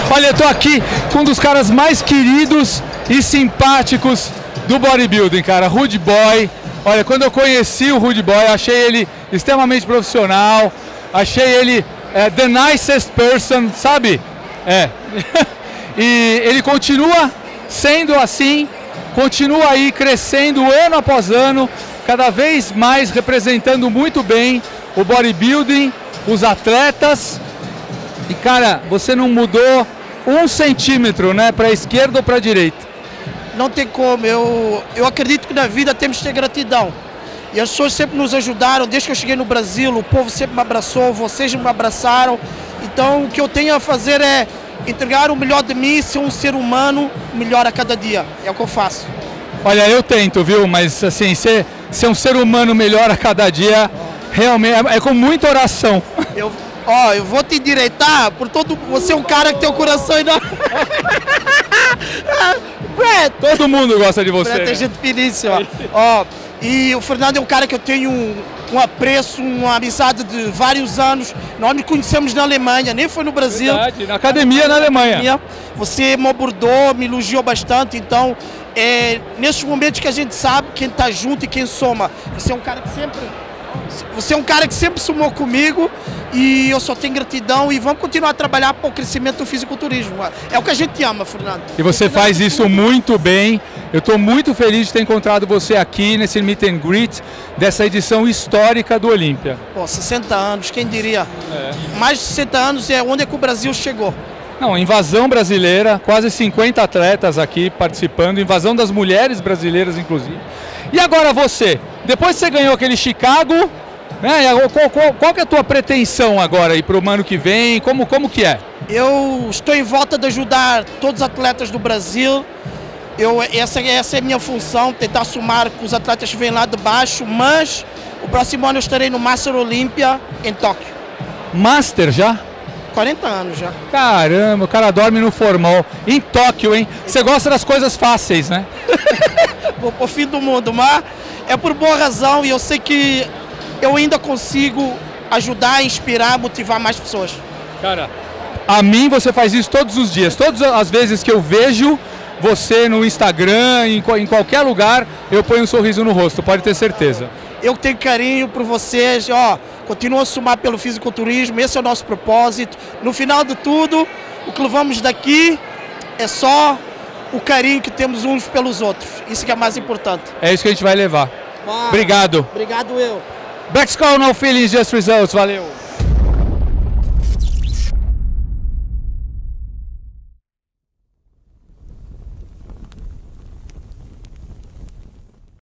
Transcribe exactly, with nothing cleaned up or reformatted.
Olha, eu tô aqui com um dos caras mais queridos e simpáticos do bodybuilding, cara, Rude Boy. Olha, quando eu conheci o Rude Boy, achei ele extremamente profissional, achei ele é, the nicest person, sabe? É. E ele continua sendo assim, continua aí crescendo ano após ano, cada vez mais representando muito bem o bodybuilding, os atletas. E cara, você não mudou um centímetro, né, para a esquerda ou para a direita? Não tem como, eu, eu acredito que na vida temos que ter gratidão. E as pessoas sempre nos ajudaram, desde que eu cheguei no Brasil, o povo sempre me abraçou, vocês me abraçaram. Então o que eu tenho a fazer é entregar o melhor de mim, ser um ser humano melhor a cada dia. É o que eu faço. Olha, eu tento, viu? Mas assim, ser, ser um ser humano melhor a cada dia, realmente, é, é com muita oração. Eu, ó, eu vou te endireitar por todo... Você é um cara que tem o coração enorme. Brett, todo mundo gosta de você. Brett é gente finíssima. Ó, e o Fernando é um cara que eu tenho um, um apreço, uma amizade de vários anos. Nós nos conhecemos na Alemanha, nem foi no Brasil. Verdade, na academia na Alemanha. Você me abordou, me elogiou bastante, então é, nesses momentos que a gente sabe quem está junto e quem soma. Você é um cara que sempre... Você é um cara que sempre somou comigo e eu só tenho gratidão e vamos continuar a trabalhar para o crescimento do fisiculturismo. É o que a gente ama, Fernando. E você faz isso muito bem. Eu estou muito feliz de ter encontrado você aqui nesse Meet and Greet dessa edição histórica do Olímpia. Pô, sessenta anos, quem diria? É. Mais de sessenta anos é onde é que o Brasil chegou. Não, invasão brasileira, quase cinquenta atletas aqui participando, invasão das mulheres brasileiras, inclusive. E agora você, depois que você ganhou aquele Chicago, né, qual, qual, qual que é a tua pretensão agora aí para o ano que vem? Como, como que é? Eu estou em volta de ajudar todos os atletas do Brasil. Eu, essa, essa é a minha função, tentar somar com os atletas que vêm lá de baixo, mas o próximo ano eu estarei no Master Olímpia em Tóquio. Master já? quarenta anos já. Caramba, o cara dorme no formal. Em Tóquio, hein? Você gosta das coisas fáceis, né? Vou pro fim do mundo, mas é por boa razão e eu sei que eu ainda consigo ajudar, inspirar, motivar mais pessoas. Cara, a mim você faz isso todos os dias. Todas as vezes que eu vejo você no Instagram, em, em qualquer lugar, eu ponho um sorriso no rosto, pode ter certeza. Eu tenho carinho por vocês, ó, continuo a somar pelo fisiculturismo, esse é o nosso propósito. No final de tudo, o que levamos daqui é só o carinho que temos uns pelos outros, isso que é mais importante. É isso que a gente vai levar. Uau. Obrigado. Obrigado eu. Black Skull, no feelings, just results, valeu.